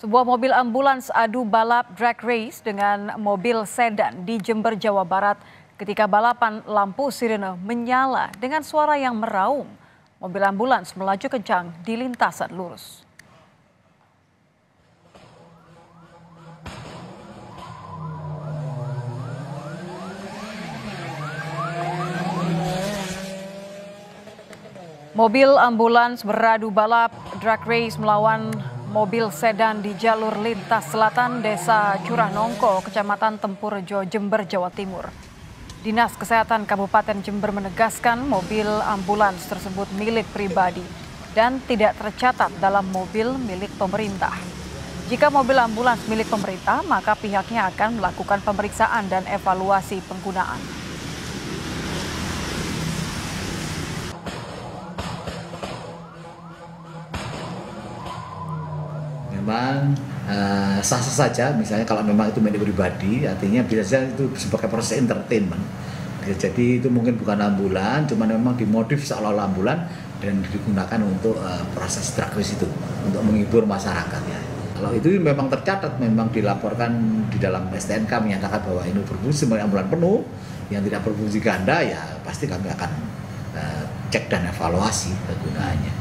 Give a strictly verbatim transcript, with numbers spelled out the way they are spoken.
Sebuah mobil ambulans adu balap drag race dengan mobil sedan di Jember, Jawa Barat. Ketika balapan, lampu sirene menyala dengan suara yang meraung. Mobil ambulans melaju kencang di lintasan lurus. Mobil ambulans beradu balap drag race melawan mobil sedan di jalur lintas selatan Desa Curah Nongko, Kecamatan Tempurjo, Jember, Jawa Timur. Dinas Kesehatan Kabupaten Jember menegaskan mobil ambulans tersebut milik pribadi dan tidak tercatat dalam mobil milik pemerintah. Jika mobil ambulans milik pemerintah, maka pihaknya akan melakukan pemeriksaan dan evaluasi penggunaan. Memang uh, sah-sah saja, misalnya kalau memang itu milik pribadi, artinya bisa saja itu sebagai proses entertainment. Bisa jadi itu mungkin bukan ambulan, cuma memang dimodif seolah-olah ambulan dan digunakan untuk uh, proses drag race itu, untuk menghibur masyarakat ya. Kalau itu memang tercatat, memang dilaporkan di dalam S T N K menyatakan bahwa ini berfungsi sebagai ambulan penuh, yang tidak berfungsi ganda ya pasti kami akan uh, cek dan evaluasi kegunaannya.